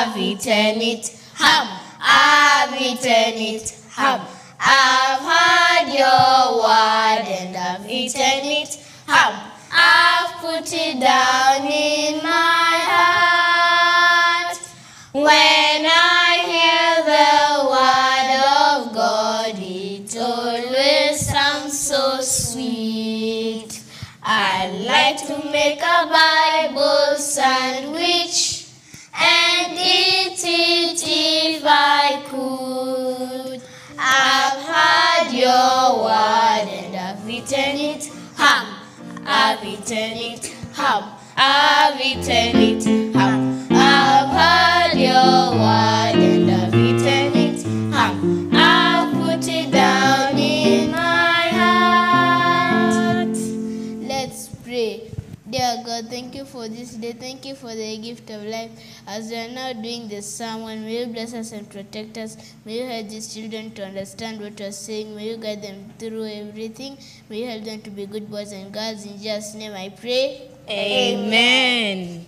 I've eaten it. I've eaten it. I've heard your word and I've eaten it. I've put it down in my heart. When I hear the word of God, it always sounds so sweet. I'd like to make a Bible sandwich and eat it if I could. I've heard your word and I've eaten it. I've eaten it. I've eaten it. I've heard your word and I've eaten it. I've put it down in my heart. Let's pray. Dear God, thank you for this day. Thank you for the gift of life. As we are now doing this sermon, may you bless us and protect us. May you help these children to understand what you are saying. May you guide them through everything. May you help them to be good boys and girls. In Jesus' name I pray. Amen.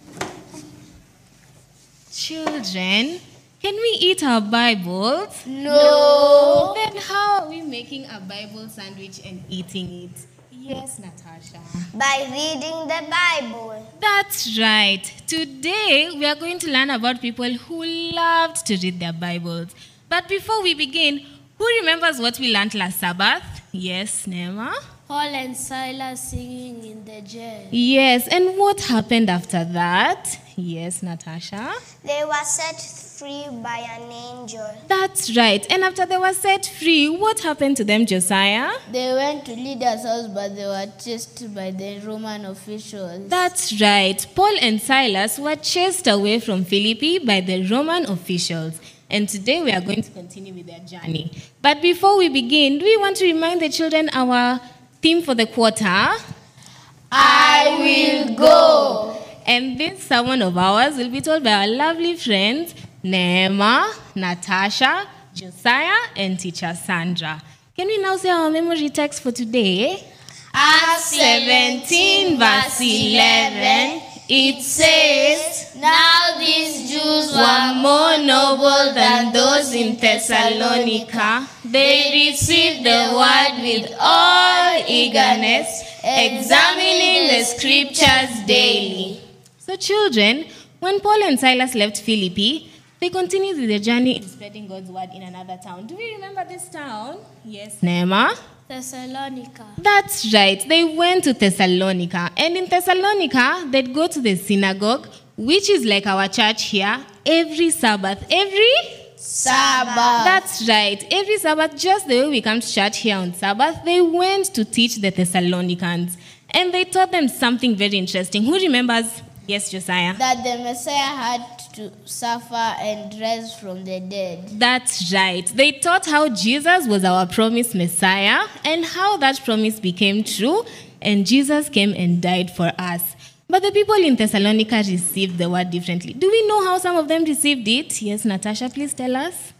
Children, can we eat our Bibles? No. Then how are we making a Bible sandwich and eating it? Yes, Natasha. By reading the Bible. That's right. Today, we are going to learn about people who loved to read their Bibles. But before we begin, who remembers what we learned last Sabbath? Yes, Nema? Paul and Silas singing in the jail. Yes, and what happened after that? Yes, Natasha? They were set free by an angel. That's right. And after they were set free, what happened to them, Josiah? They went to leader's house, but they were chased by the Roman officials. That's right. Paul and Silas were chased away from Philippi by the Roman officials. And today we are going to continue with their journey. But before we begin, do we want to remind the children our theme for the quarter? I will go. And this sermon of ours will be told by our lovely friends, Neema, Natasha, Josiah, and teacher Sandra. Can we now say our memory text for today? Acts 17 verse 11, it says, Now these Jews were more noble than those in Thessalonica. They received the word with all eagerness, examining the scriptures daily. So children, when Paul and Silas left Philippi, they continued with their journey in spreading God's word in another town. Do we remember this town? Yes, Neema? Thessalonica. That's right. They went to Thessalonica. And in Thessalonica, they'd go to the synagogue, which is like our church here, every Sabbath. Every Sabbath. That's right. Every Sabbath, just the way we come to church here on Sabbath, they went to teach the Thessalonians. And they taught them something very interesting. Who remembers? Yes, Josiah. That the Messiah had to suffer and rise from the dead. That's right. They taught how Jesus was our promised Messiah and how that promise became true, and Jesus came and died for us. But the people in Thessalonica received the word differently. Do we know how some of them received it? Yes, Natasha, please tell us.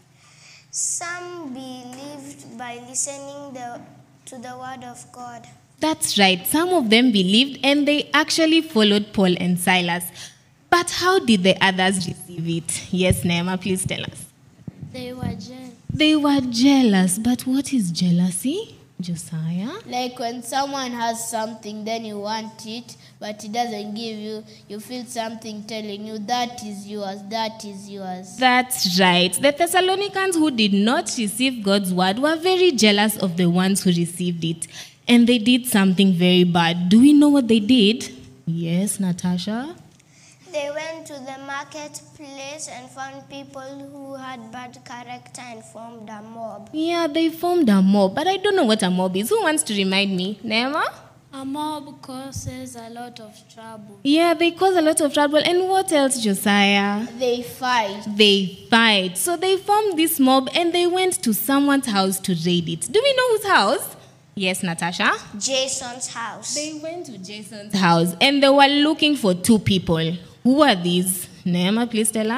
Some believed by listening to the word of God. That's right. Some of them believed and they actually followed Paul and Silas. But how did the others receive it? Yes, Neema, please tell us. They were jealous. They were jealous. But what is jealousy, Josiah? Like when someone has something, then you want it, but it doesn't give you, you feel something telling you, that is yours, that is yours. That's right. The Thessalonians who did not receive God's word were very jealous of the ones who received it. And they did something very bad. Do we know what they did? Yes, Natasha? They went to the marketplace and found people who had bad character and formed a mob. Yeah, they formed a mob, but I don't know what a mob is. Who wants to remind me? Neema? A mob causes a lot of trouble. Yeah, they cause a lot of trouble. And what else, Josiah? They fight. They fight. So they formed this mob and they went to someone's house to raid it. Do we know whose house? Yes, Natasha? Jason's house. They went to Jason's house and they were looking for two people. Who are these? Neema, please tell us.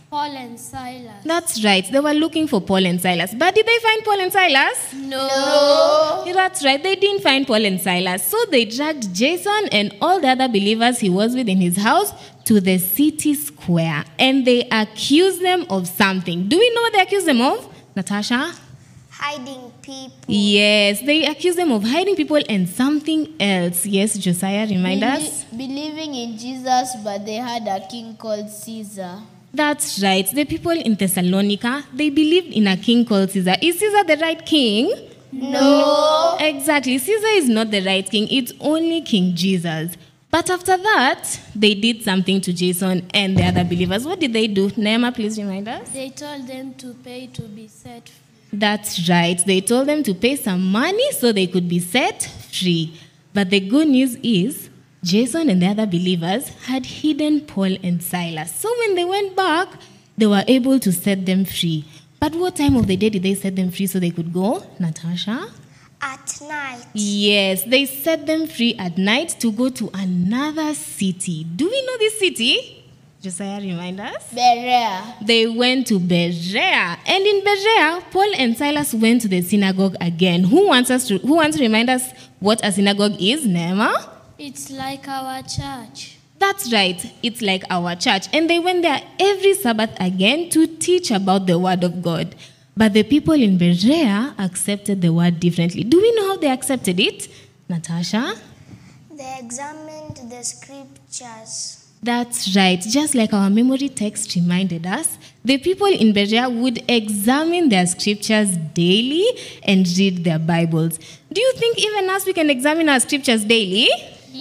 Paul and Silas. That's right. They were looking for Paul and Silas. But did they find Paul and Silas? No. That's right. They didn't find Paul and Silas. So they dragged Jason and all the other believers he was with in his house to the city square. And they accused them of something. Do we know what they accused them of, Natasha? Hiding people. Yes, they accused them of hiding people and something else. Yes, Josiah, remind us. Believing in Jesus, but they had a king called Caesar. That's right. The people in Thessalonica, they believed in a king called Caesar. Is Caesar the right king? No. Exactly. Caesar is not the right king. It's only King Jesus. But after that, they did something to Jason and the other believers. What did they do? Naima, please remind us. They told them to pay to be set free. That's right. They told them to pay some money so they could be set free. But the good news is, Jason and the other believers had hidden Paul and Silas. So when they went back, they were able to set them free. But what time of the day did they set them free so they could go, Natasha? At night. Yes, they set them free at night to go to another city. Do we know this city? Josiah, remind us. Berea. They went to Berea. And in Berea, Paul and Silas went to the synagogue again. Who wants to remind us what a synagogue is, Nema? It's like our church. That's right. It's like our church. And they went there every Sabbath again to teach about the word of God. But the people in Berea accepted the word differently. Do we know how they accepted it, Natasha? They examined the scriptures. That's right. Just like our memory text reminded us, the people in Berea would examine their scriptures daily and read their Bibles. Do you think even us, we can examine our scriptures daily?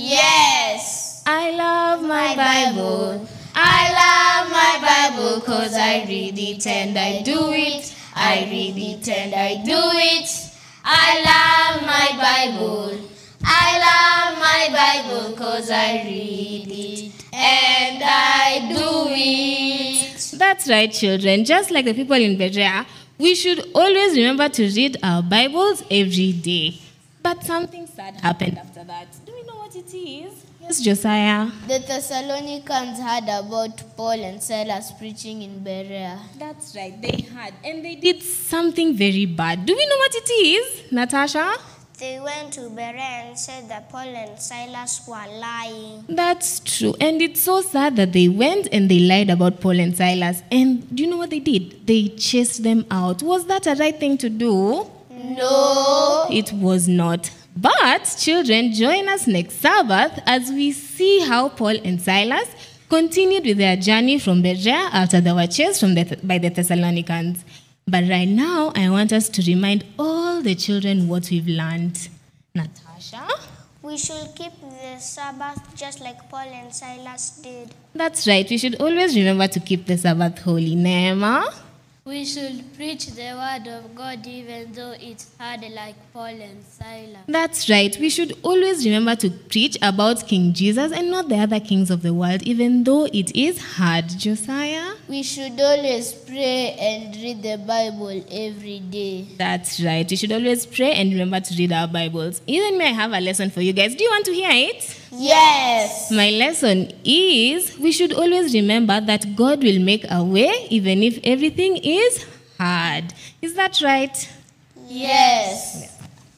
Yes. I love my Bible. I love my Bible because I read it and I do it. I read it and I do it. I love my Bible. I love my Bible because I read it and I do it. That's right, children. Just like the people in Berea, we should always remember to read our Bibles every day. But something sad happened after that. Do we know what it is? Yes, Josiah. The Thessalonians heard about Paul and Silas preaching in Berea. That's right, they had. And they did something very bad. Do we know what it is, Natasha? They went to Berea and said that Paul and Silas were lying. That's true. And it's so sad that they went and they lied about Paul and Silas. And do you know what they did? They chased them out. Was that a right thing to do? No. It was not. But, children, join us next Sabbath as we see how Paul and Silas continued with their journey from Berea after they were chased by the Thessalonians. But right now, I want us to remind all the children what we've learned. Natasha? We should keep the Sabbath just like Paul and Silas did. That's right. We should always remember to keep the Sabbath holy. Nema? We should preach the word of God even though it's hard like Paul and Silas. That's right. We should always remember to preach about King Jesus and not the other kings of the world, even though it is hard. Josiah? We should always pray and read the Bible every day. That's right. We should always pray and remember to read our Bibles. Even me, I have a lesson for you guys. Do you want to hear it? Yes. My lesson is we should always remember that God will make a way even if everything is hard. Is that right? Yes.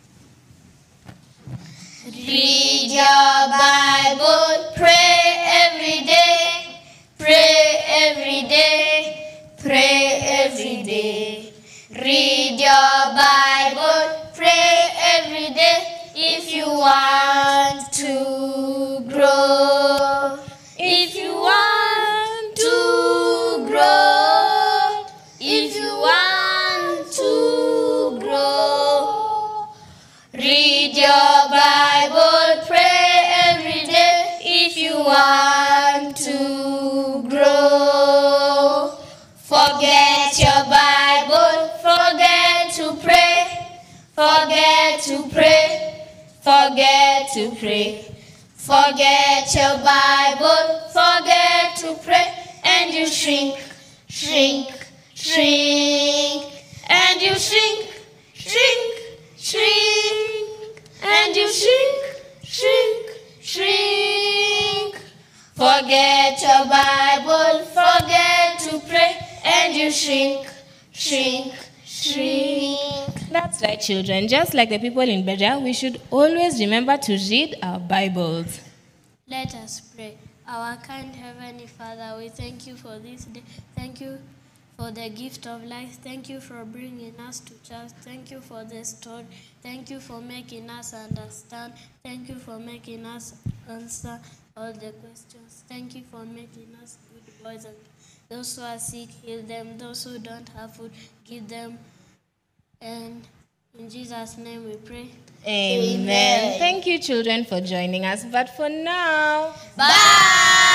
Read your Bible, pray every day, pray every day, pray every day. Read your Bible, pray every day if you want to grow. If you want to grow. If you want to grow. Read your Bible, pray every day if you want to grow. Forget your Bible, forget to pray, forget to pray, forget to pray. Forget your Bible, forget to pray, and you shrink, shrink, shrink, and you shrink, shrink, shrink, and you shrink, shrink, shrink. Forget your Bible, forget to pray, and you shrink, shrink, shrink. That's right, children. Just like the people in Berea, we should always remember to read our Bibles. Let us pray. Our kind Heavenly Father, we thank you for this day. Thank you for the gift of life. Thank you for bringing us to church. Thank you for the story. Thank you for making us understand. Thank you for making us answer all the questions. Thank you for making us good boys. And those who are sick, heal them. Those who don't have food, give them. And in Jesus' name we pray. Amen. Thank you, children, for joining us. But for now, Bye.